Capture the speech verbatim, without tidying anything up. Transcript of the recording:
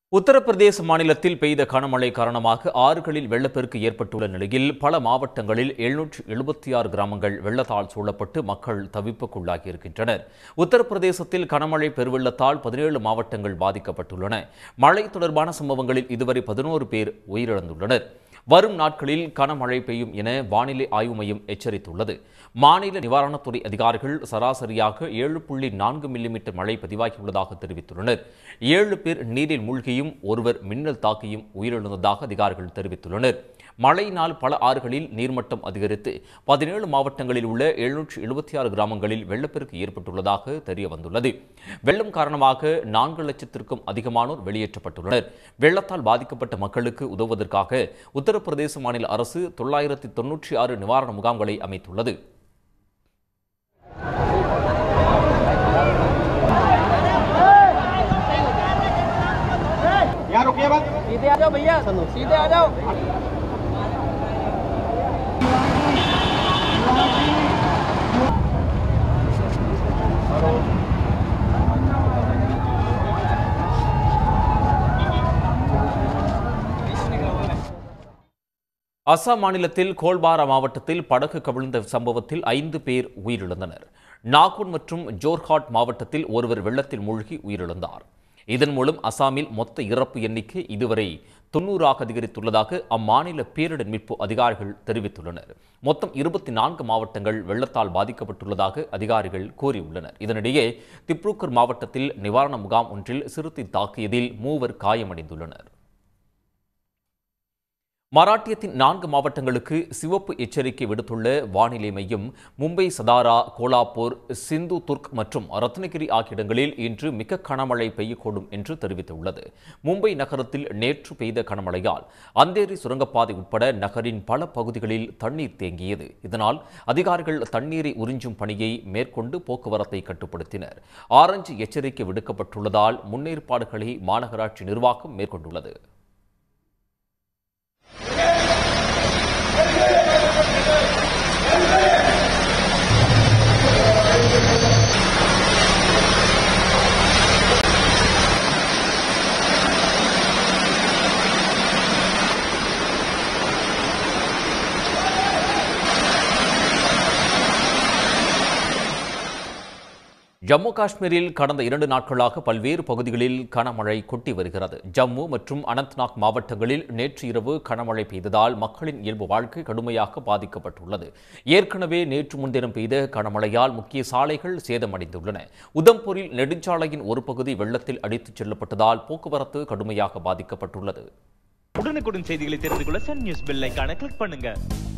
உத்தரப்பிரதேச மாநிலத்தில் பெய்த கனமழை காரணமாக ஆறுகளில் வெள்ளப்பெருக்கு ஏற்பட்டுள்ள நிலையில் பல மாவட்டங்களில் எழுநூற்று எழுபத்தி ஆறு கிராமங்கள் வெள்ளத்தால் சூழப்பட்டு மக்கள் தவிப்புக்குள்ளாகியிருக்கின்றனர். உத்தரப்பிரதேசத்தில் கனமழை பெருவெள்ளத்தால் பதினேழு மாவட்டங்கள் பாதிக்கப்பட்டுள்ளன. மழை தொடர்பான சம்பவங்களில் இதுவரை பதினோரு பேர் உயிரிழந்துள்ளனர். வரும் நாட்களில் கனமழை பெய்யும் என வானிலை ஆய்வு மையம் எச்சரித்துள்ளது. மாநில நிவாரணத்துறை அதிகாரிகள் சராசரியாக ஏழு புள்ளி நான்கு மில்லிமீட்டர் மழை பதிவாகியுள்ளதாக தெரிவித்துள்ளனர். ஏழு பேர் நீரில் மூழ்கியும் ஒருவர் மின்னல் தாக்கியும் உயிரிழந்ததாக அதிகாரிகள் தெரிவித்துள்ளனர். மழையினால் பல ஆறுகளில் நீர்மட்டம் அதிகரித்து பதினேழு மாவட்டங்களில் உள்ள எழுநூற்று எழுபத்தி ஆறு கிராமங்களில் வெள்ளப்பெருக்கு ஏற்பட்டுள்ளதாக தெரிய வந்துள்ளது. வெள்ளம் காரணமாக நான்கு லட்சத்திற்கும் அதிகமானோர் வெளியேற்றப்பட்டுள்ளனர். வெள்ளத்தால் பாதிக்கப்பட்ட மக்களுக்கு உதவுவதற்காக உத்தரப்பிரதேச மாநில அரசு தொள்ளாயிரத்தி தொன்னூற்றி ஆறு நிவாரண முகாம்களை அமைத்துள்ளது. அசாம் மாநிலத்தில் கோல்பாரா மாவட்டத்தில் படகு கவிழ்ந்த சம்பவத்தில் ஐந்து பேர் உயிரிழந்தனர். நாகூர் மற்றும் ஜோர்ஹாட் மாவட்டத்தில் ஒருவர் வெள்ளத்தில் மூழ்கி உயிரிழந்தார். இதன் மூலம் அசாமில் மொத்த இறப்பு எண்ணிக்கை இதுவரை தொன்னூறாக அதிகரித்துள்ளதாக அம்மாநில பேரிடர் மீட்பு அதிகாரிகள் தெரிவித்துள்ளனர். மொத்தம் இருபத்தி நான்கு மாவட்டங்கள் வெள்ளத்தால் பாதிக்கப்பட்டுள்ளதாக அதிகாரிகள் கூறியுள்ளனர். இதனிடையே திப்ருகர் மாவட்டத்தில் நிவாரண முகாம் ஒன்றில் சிறுத்தை தாக்கியதில் மூவர் காயமடைந்துள்ளனர். மராட்டியத்தின் நான்கு மாவட்டங்களுக்கு சிவப்பு எச்சரிக்கை விடுத்துள்ள வானிலை மையம் மும்பை, சதாரா, கோலாப்பூர், சிந்து துர்க் மற்றும் ரத்னகிரி ஆகிய இடங்களில் இன்று மிக கனமழை பெய்யக்கூடும் என்று தெரிவித்துள்ளது. மும்பை நகரத்தில் நேற்று பெய்த கனமழையால் அந்தேரி சுரங்கப்பாதை உட்பட நகரின் பல பகுதிகளில் தண்ணீர் தேங்கியது. இதனால் அதிகாரிகள் தண்ணீரை உறிஞ்சும் பணியை மேற்கொண்டு போக்குவரத்தை கட்டுப்படுத்தினர். ஆரஞ்சு எச்சரிக்கை விடுக்கப்பட்டுள்ளதால் முன்னேற்பாடுகளை மாநகராட்சி நிர்வாகம் மேற்கொண்டுள்ளது. ஜம்மு காஷ்மீரில் கடந்த இரண்டு நாட்களாக பல்வேறு பகுதிகளில் கனமழை கொட்டி வருகிறது. ஜம்மு மற்றும் அனந்த்நாக் மாவட்டங்களில் நேற்று இரவு கனமழை பெய்ததால் மக்களின் இயல்பு வாழ்க்கை கடுமையாக பாதிக்கப்பட்டுள்ளது. ஏற்கனவே நேற்று முன்தினம் பெய்த கனமழையால் முக்கிய சாலைகள் சேதமடைந்துள்ளன. உதம்பூரில் நெடுஞ்சாலையின் ஒரு பகுதி வெள்ளத்தில் அடித்துச் செல்லப்பட்டதால் போக்குவரத்து கடுமையாக பாதிக்கப்பட்டுள்ளது. உடனுக்குடன் செய்திகளை தெரிந்து கொள்ள சன் நியூஸ் பெல் ஐகானை கிளிக் பண்ணுங்க.